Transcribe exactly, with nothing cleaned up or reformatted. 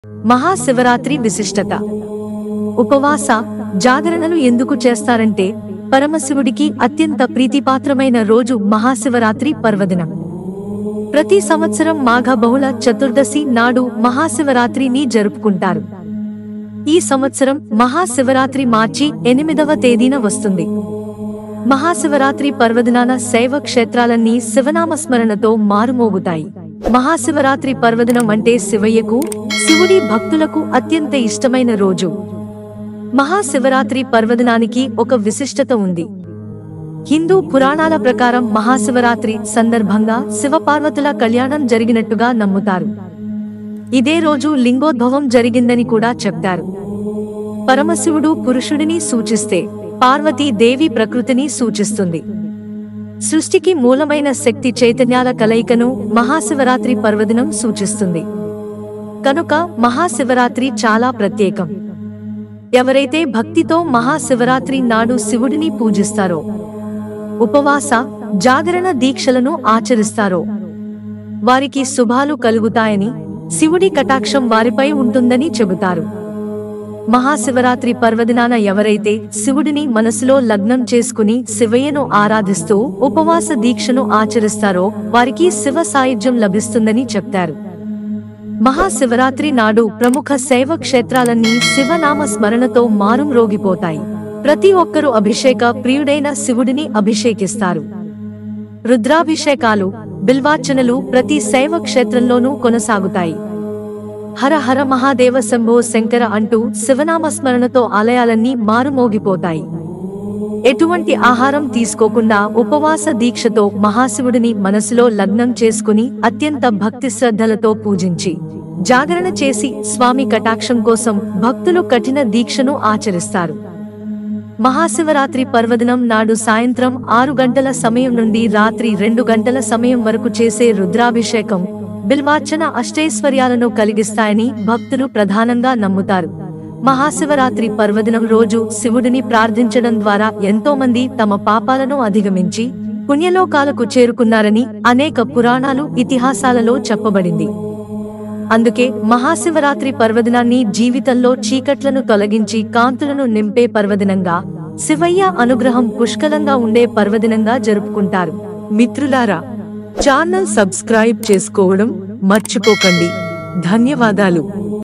మహాశివరాత్రి విశిష్టత. ఉపవాస జాగరణలు ఎందుకు చేస్తారంటే పరమశివుడికి అత్యంత ప్రీతిపాత్రమైన రోజు మహాశివరాత్రి పర్వదినం. ప్రతి సంవత్సరం మాఘ బహుళ చతుర్దశి నాడు మహాశివరాత్రిని జరుపుకుంటారు. ఈ సంవత్సరం మహాశివరాత్రి మార్చి ఎనిమిదవ తేదీన వస్తుంది. మహాశివరాత్రి పర్వదినాన శైవ క్షేత్రాలన్నీ శివనామస్మరణతో మారుమోగుతాయి. మహాశివరాత్రి పర్వదినం అంటే శివయ్యకు, శివుడి భక్తులకు అత్యంత ఇష్టమైన రోజు. మహాశివరాత్రి పర్వదినానికి ఒక విశిష్టత ఉంది. హిందూ పురాణాల ప్రకారం మహాశివరాత్రి సందర్భంగా శివపార్వతుల కళ్యాణం జరిగినట్టుగా నమ్ముతారు. ఇదే రోజు లింగోద్భవం జరిగిందని కూడా చెప్తారు. పరమశివుడు పురుషుడిని సూచిస్తే పార్వతీ దేవి ప్రకృతిని సూచిస్తుంది. సృష్టికి మూలమైన శక్తి చైతన్యాల కలయికను మహాశివరాత్రి పర్వదినం సూచిస్తుంది. కనుక మహాశివరాత్రి చాలా ప్రత్యేకం. ఎవరైతే భక్తితో మహాశివరాత్రి నాడు శివుడిని పూజిస్తారో, ఉపవాస జాగరణ దీక్షలను ఆచరిస్తారో వారికి శుభాలు కలుగుతాయని, శివుడి కటాక్షం వారిపై ఉంటుందని చెబుతారు. మహాశివరాత్రి పర్వదినాన ఎవరైతే శివుడిని మనసులో లగ్నం చేసుకుని శివయ్యను ఆరాధిస్తూ ఉపవాస దీక్షను ఆచరిస్తారో వారికి శివ సాయుధ్యం లభిస్తుందని చెప్తారు. మహాశివరాత్రి నాడు ప్రముఖ శైవ క్షేత్రాలన్నీ శివనామ స్మరణతో మారుమ్రోగిపోతాయి. ప్రతి ఒక్కరూ అభిషేక ప్రియుడైన శివుడిని అభిషేకిస్తారు. రుద్రాభిషేకాలు, బిల్వార్చనలు ప్రతి శైవ క్షేత్రంలోనూ కొనసాగుతాయి. హర హర మహాదేవ శంభో శంకర అంటూ శివనామస్మరణతో ఆలయాలన్నీ మారుమోగిపోతాయి. ఎటువంటి ఆహారం తీసుకోకుండా ఉపవాస దీక్షతో మహాశివుడిని మనసులో లగ్నం చేసుకుని అత్యంత భక్తి శ్రద్ధలతో పూజించి జాగరణ చేసి స్వామి కటాక్షం కోసం భక్తులు కఠిన దీక్షను ఆచరిస్తారు. మహాశివరాత్రి పర్వదినం నాడు సాయంత్రం ఆరు గంటల సమయం నుండి రాత్రి రెండు గంటల సమయం వరకు చేసే రుద్రాభిషేకం, బిల్వార్చన అష్టైశ్వర్యాలను కలిగిస్తాయని భక్తులు ప్రధానంగా నమ్ముతారు. మహాశివరాత్రి పర్వదినం రోజు శివుడిని ప్రార్థించడం ద్వారా ఎంతో మంది తమ పాపాలను అధిగమించి పుణ్యలోకాలకు చేరుకున్నారని అనేక పురాణాలు, ఇతిహాసాలలో చెప్పబడింది. అందుకే మహాశివరాత్రి పర్వదినాన్ని జీవితంలో చీకట్లను తొలగించి కాంతులను నింపే పర్వదినంగా, శివయ్య అనుగ్రహం పుష్కలంగా ఉండే పర్వదినంగా జరుపుకుంటారు. మిత్రులారా, ఛానల్ సబ్స్క్రైబ్ చేసుకోవడం మర్చిపోకండి. ధన్యవాదాలు.